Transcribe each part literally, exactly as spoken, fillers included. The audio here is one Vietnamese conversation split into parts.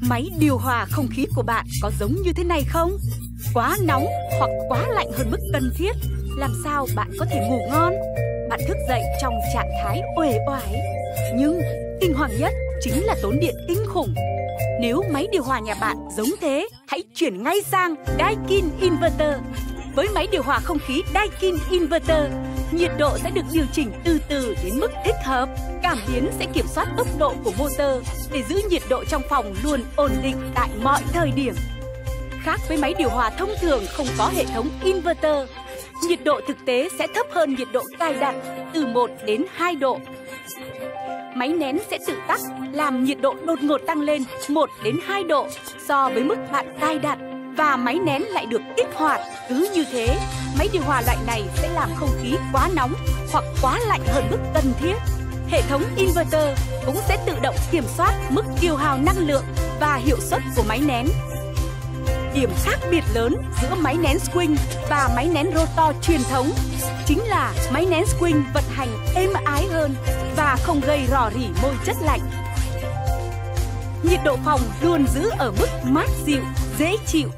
Máy điều hòa không khí của bạn có giống như thế này không? Quá nóng hoặc quá lạnh hơn mức cần thiết, làm sao bạn có thể ngủ ngon? Bạn thức dậy trong trạng thái uể oải. Nhưng kinh hoàng nhất chính là tốn điện kinh khủng. Nếu máy điều hòa nhà bạn giống thế, hãy chuyển ngay sang Daikin Inverter. Với máy điều hòa không khí Daikin Inverter, nhiệt độ sẽ được điều chỉnh từ từ đến mức thích hợp. Cảm biến sẽ kiểm soát tốc độ của motor để giữ nhiệt độ trong phòng luôn ổn định tại mọi thời điểm. Khác với máy điều hòa thông thường không có hệ thống inverter, nhiệt độ thực tế sẽ thấp hơn nhiệt độ cài đặt từ một đến hai độ. Máy nén sẽ tự tắt, làm nhiệt độ đột ngột tăng lên một đến hai độ so với mức bạn cài đặt, và máy nén lại được kích hoạt. Cứ như thế, máy điều hòa loại này sẽ làm không khí quá nóng hoặc quá lạnh hơn mức cần thiết. Hệ thống inverter cũng sẽ tự động kiểm soát mức tiêu hao năng lượng và hiệu suất của máy nén. Điểm khác biệt lớn giữa máy nén swing và máy nén rotor truyền thống chính là máy nén swing vận hành êm ái hơn và không gây rò rỉ môi chất lạnh. Nhiệt độ phòng luôn giữ ở mức mát dịu, dễ chịu.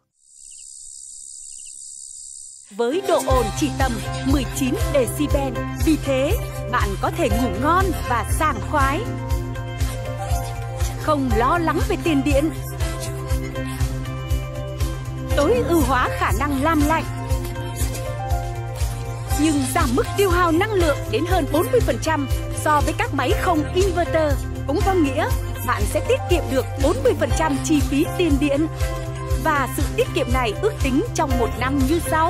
Với độ ồn chỉ tầm mười chín decibel, vì thế bạn có thể ngủ ngon và sảng khoái. Không lo lắng về tiền điện. Tối ưu hóa khả năng làm lạnh. Nhưng giảm mức tiêu hao năng lượng đến hơn bốn mươi phần trăm so với các máy không inverter, cũng có nghĩa bạn sẽ tiết kiệm được bốn mươi phần trăm chi phí tiền điện. Và sự tiết kiệm này ước tính trong một năm như sau.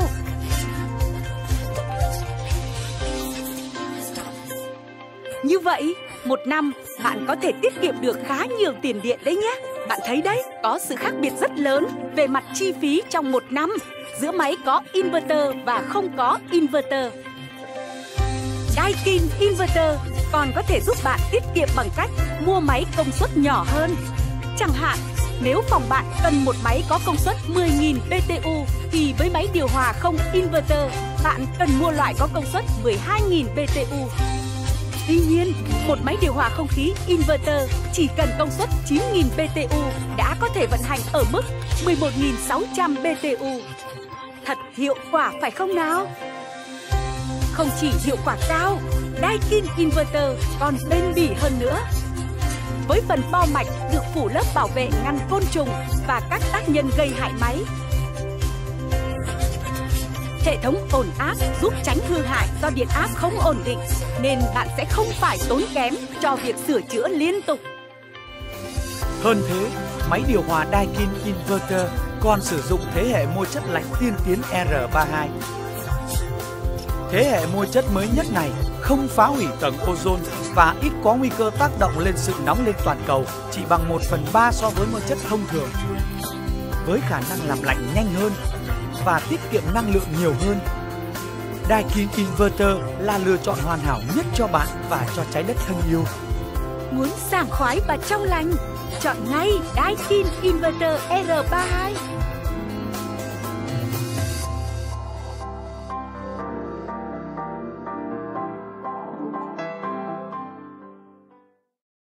Như vậy, một năm bạn có thể tiết kiệm được khá nhiều tiền điện đấy nhé. Bạn thấy đấy, có sự khác biệt rất lớn về mặt chi phí trong một năm giữa máy có inverter và không có inverter. Daikin Inverter còn có thể giúp bạn tiết kiệm bằng cách mua máy công suất nhỏ hơn. Chẳng hạn, nếu phòng bạn cần một máy có công suất mười nghìn B T U thì với máy điều hòa không inverter, bạn cần mua loại có công suất mười hai nghìn B T U. Tuy nhiên, một máy điều hòa không khí inverter chỉ cần công suất chín nghìn B T U đã có thể vận hành ở mức mười một nghìn sáu trăm B T U. Thật hiệu quả phải không nào? Không chỉ hiệu quả cao, Daikin Inverter còn bền bỉ hơn nữa. Với phần bo mạch được phủ lớp bảo vệ ngăn côn trùng và các tác nhân gây hại máy. Hệ thống ổn áp giúp tránh hư hại do điện áp không ổn định, nên bạn sẽ không phải tốn kém cho việc sửa chữa liên tục. Hơn thế, máy điều hòa Daikin Inverter còn sử dụng thế hệ môi chất lạnh tiên tiến R ba mươi hai. Thế hệ môi chất mới nhất này không phá hủy tầng ozone và ít có nguy cơ tác động lên sự nóng lên toàn cầu, chỉ bằng một phần ba so với môi chất thông thường. Với khả năng làm lạnh nhanh hơn và tiết kiệm năng lượng nhiều hơn, Daikin Inverter là lựa chọn hoàn hảo nhất cho bạn và cho trái đất thân yêu. Muốn sảng khoái và trong lành, chọn ngay Daikin Inverter R ba mươi hai.